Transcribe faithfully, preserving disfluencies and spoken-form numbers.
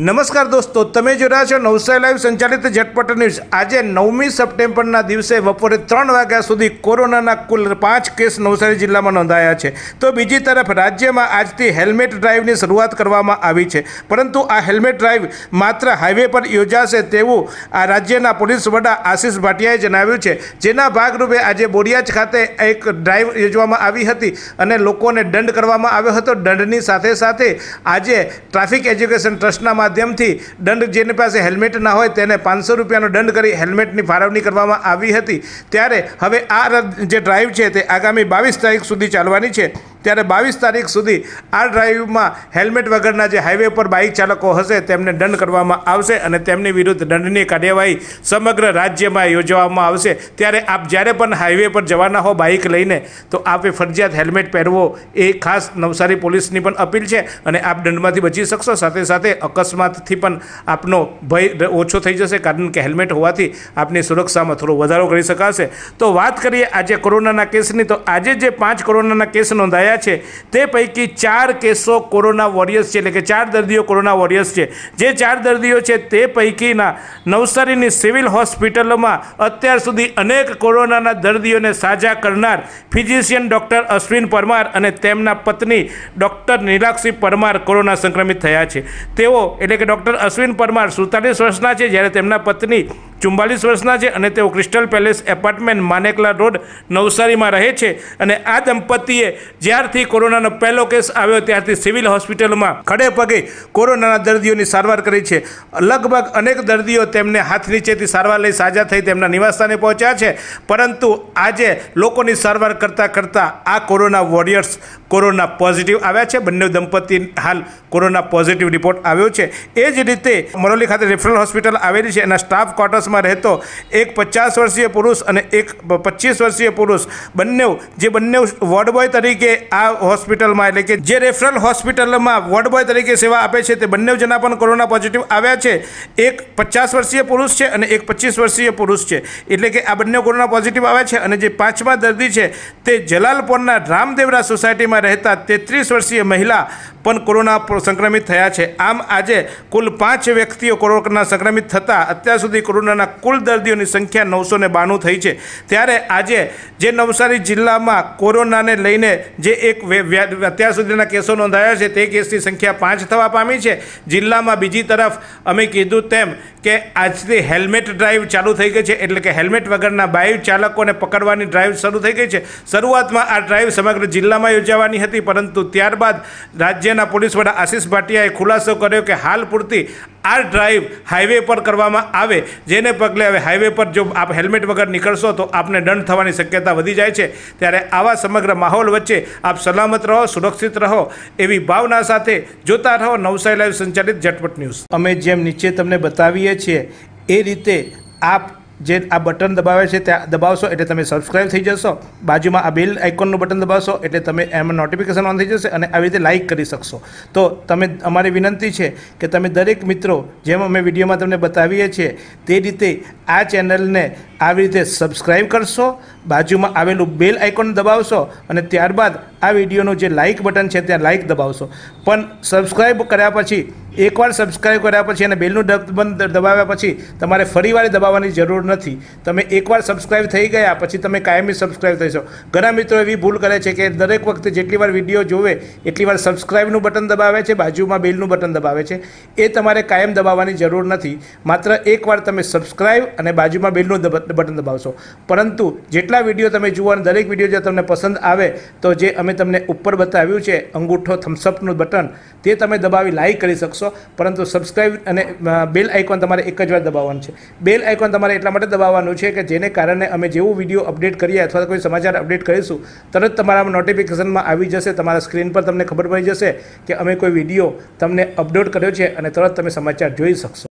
नमस्कार दोस्तों, तमे जो रह्या छो नवसारी लाइव संचालित झटपट न्यूज। आज नवमी सप्टेम्बरना दिवसे बपोरे त्रण वाग्या सुधी कोरोनाना कुल पांच केस नवसारी जिल्लामां नोंधाया छे। तो बीजी तरफ राज्यमां आजथी हेल्मेट ड्राइवनी शरूआत करवामां आवी छे, परंतु आ हेल्मेट ड्राइव मात्र हाईवे पर योजाशे तेवुं आ राज्यना पोलीस वડા आशीष भाटियाए जणाव्युं छे। जेना भागरूपे आज बोडियाज खाते एक ड्राइव योजवामां आवी हती अने लोकोने दंड करवामां आव्यो हतो। दंडनी साथे साथे आज ट्राफिक एज्युकेशन ट्रस्टना माध्यम थी दंड जेने पास हेल्मेट ना होय तेने पांच सौ रुपया दंड करी हेल्मेटनी फाळवणी करवामां आवी हती। त्यारे हवे आ जे ड्राइव छे ते आगामी बावीस तारीख सुधी चालवानी छे। त्यारे बावीस तारीख सुधी आ ड्राइव में हेल्मेट वगरना जे हाईवे पर बाइक चालको हशे तेमने दंड करवामां आवशे अने तेमनी विरुद्ध दंडनी कार्यवाही समग्र राज्य में योजवामां आवशे। त्यारे आप ज्यारे पण हाईवे पर जवाना हो बाइक लईने तो आपे फरजियात हेल्मेट पहेरवो ए खास नवसारी पोलीसनी पण अपील छे अने आप दंडमांथी बची शकशो। साथे साथे अकस्मातथी पण आपनो भय ओछो थई जशे, कारण के हेल्मेट होवाथी आपनी सुरक्षामां थोड़ो वधारो करी शकाशे। तो वात करीए आज कोरोनाना केसनी, तो आज जे पांच कोरोनाना केस नोंधाया छे ते पैकी चार केसो कोरोना वॉरियर्स छे, એટલે કે ચાર દર્દીઓ કોરોના વોરિયર્સ છે। જે ચાર દર્દીઓ છે તે પૈકીના નવસારીની સિવિલ હોસ્પિટલમાં અત્યાર સુધી અનેક કોરોનાના દર્દીઓને સાજા કરનાર ફિઝિશિયન ડૉક્ટર અશ્વિન પરમાર અને તેમના પત્ની ડૉક્ટર નીલાક્ષી પરમાર કોરોના સંક્રમિત થયા છે। તેઓ એટલે કે ડૉક્ટર અશ્વિન પરમાર સુડતાલીસ વર્ષના છે, જ્યારે તેમના પત્ની ચુમ્બાલીસ વર્ષના છે અને તેઓ ક્રિસ્ટલ પેલેસ એપાર્ટમેન્ટ માનેકલા રોડ નવસારીમાં રહે છે। અને આ દંપતીએ જ્યારથી કોરોનાનો પહેલો કેસ આવ્યો ત્યારથી સિવિલ હોસ્પિટલમાં ખડે પગે કોરોનાના દર્દીઓની સારવાર કરી છે। લગભગ અનેક દર્દીઓ તેમને હાથ નીચેથી સારવાર લઈ સાજા થઈ તેમના નિવાસસ્થાને પહોંચ્યા છે, પરંતુ આજે લોકોની સારવાર કરતાં કરતાં આ કોરોના વોરિયર્સ કોરોના પોઝિટિવ આવ્યા છે। બંને દંપતી હાલ કોરોના પોઝિટિવ રિપોર્ટ આવ્યો છે। એ જ રીતે મરોલી ખાતે રેફરલ હોસ્પિટલ આવેલી છે, એના સ્ટાફ ક્વાર્ટર્સમાં રહેતો એક પચાસ વર્ષીય પુરુષ અને એક પચીસ વર્ષીય પુરુષ બંને જે બંને વોર્ડ બોય તરીકે આ હોસ્પિટલમાં એટલે કે જે રેફરલ હોસ્પિટલમાં વોર્ડ બોય તરીકે સેવા આપે છે તે બંને જણા પણ કોરોના પોઝિટિવ આવ્યા છે। એક પચાસ વર્ષીય પુરુષ છે અને એક પચીસ વર્ષીય પુરુષ છે, એટલે કે આ બંને કોરોના પોઝિટિવ આવ્યા છે। અને જે પાંચમા દર્દી છે તે જલાલપોરના રામદેવરા સોસાયટીમાં રહેતા તેત્રીસ વર્ષીય महिला પણ કોરોના સંક્રમિત થયા છે। આમ આજે કુલ પાંચ વ્યક્તિઓ કોરોના સંક્રમિત થતાં અત્યાર સુધી કોરોનાના કુલ દર્દીઓની સંખ્યા નવસો ને બાણું થઈ છે। ત્યારે આજે જે નવસારી જિલ્લામાં કોરોનાને લઈને જે એક અત્યાર સુધીના કેસો નોંધાયા છે તે કેસની સંખ્યા પાંચ થવા પામી છે જિલ્લામાં। બીજી તરફ અમે કીધું તેમ કે આજથી હેલ્મેટ ડ્રાઈવ ચાલુ થઈ ગઈ છે, એટલે કે હેલ્મેટ વગરના બાઇક ચાલકોને પકડવાની ડ્રાઈવ શરૂ થઈ ગઈ છે। શરૂઆતમાં આ ડ્રાઈવ સમગ્ર જિલ્લામાં યોજાવાની હતી, પરંતુ ત્યારબાદ રાજ્યના પોલીસ વડા આશીષ ભાટિયાએ ખુલાસો કર્યો કે હાલ પૂરતી આ ડ્રાઈવ હાઈવે પર કરવામાં આવે, જેને પગલે હવે હાઈવે પર જો આપ હેલ્મેટ વગર નીકળશો તો આપને દંડ થવાની શક્યતા વધી જાય છે। ત્યારે આવા સમગ્ર માહોલ વચ્ચે આપ સલામત રહો, સુરક્ષિત રહો એવી ભાવના સાથે જોતા રહો નવસારી લાઈવ સંચાલિત ઝટપટ ન્યૂઝ। અમે જેમ નીચે તમને બતાવીએ છીએ એ રીતે આપ જે આ બટન દબાવે છે ત્યાં દબાવશો એટલે તમે સબસ્ક્રાઈબ થઈ જશો। બાજુમાં આ બેલ આઇકોનનું બટન દબાવશો એટલે તમે એમાં નોટિફિકેશન ઓન થઈ જશે અને આવી રીતે લાઇક કરી શકશો। તો તમે અમારી વિનંતી છે કે તમે દરેક મિત્રો જેમ અમે વિડીયોમાં તમને બતાવીએ છીએ તે રીતે આ ચેનલને આવી રીતે સબસ્ક્રાઈબ કરશો, બાજુમાં આવેલું બેલ આઇકોન દબાવશો અને ત્યારબાદ આ વિડીયોનું જે લાઇક બટન છે ત્યાં લાઇક દબાવશો। પણ સબસ્ક્રાઈબ કર્યા પછી એકવાર સબસ્ક્રાઈબ કર્યા પછી અને બેલનું બટન દબાવ્યા પછી તમારે ફરીવાર દબાવવાની જરૂર નથી। તમે એકવાર સબસ્ક્રાઈબ થઈ ગયા પછી તમે કાયમી સબસ્ક્રાઈબ થઈશો। ઘણા મિત્રો એવી ભૂલ કરે છે કે દરેક વખતે જેટલી વાર વિડીયો જોવે એટલી વાર સબસ્ક્રાઈબનું બટન દબાવે છે, બાજુમાં બેલનું બટન દબાવે છે। એ તમારે કાયમ દબાવવાની જરૂર નથી, માત્ર એકવાર તમે સબસ્ક્રાઈબ અને બાજુમાં બેલનું બટન દબાવશો। પરંતુ જેટલા વિડીયો તમે જુઓ અને દરેક વિડીયો જો તમને પસંદ આવે તો જે અમે તમને ઉપર બતાવ્યું છે અંગૂઠો થમ્સઅપનું બટન તે તમે દબાવી લાઈક કરી શકશો। પરંતુ સબસ્ક્રાઈબ અને બેલ આઇકોન તમારે એક જ વાર દબાવવાનું છે। બેલ આઇકોન તમારે એટલા માટે દબાવવાનું છે કે જેને કારણે અમે જેવું વિડીયો અપડેટ કરીએ અથવા કોઈ સમાચાર અપડેટ કરીશું તરત તમારા નોટિફિકેશનમાં આવી જશે, તમારા સ્ક્રીન પર તમને ખબર પડી જશે કે અમે કોઈ વિડીયો તમને અપલોડ કર્યો છે અને તરત તમે સમાચાર જોઈ શકશો।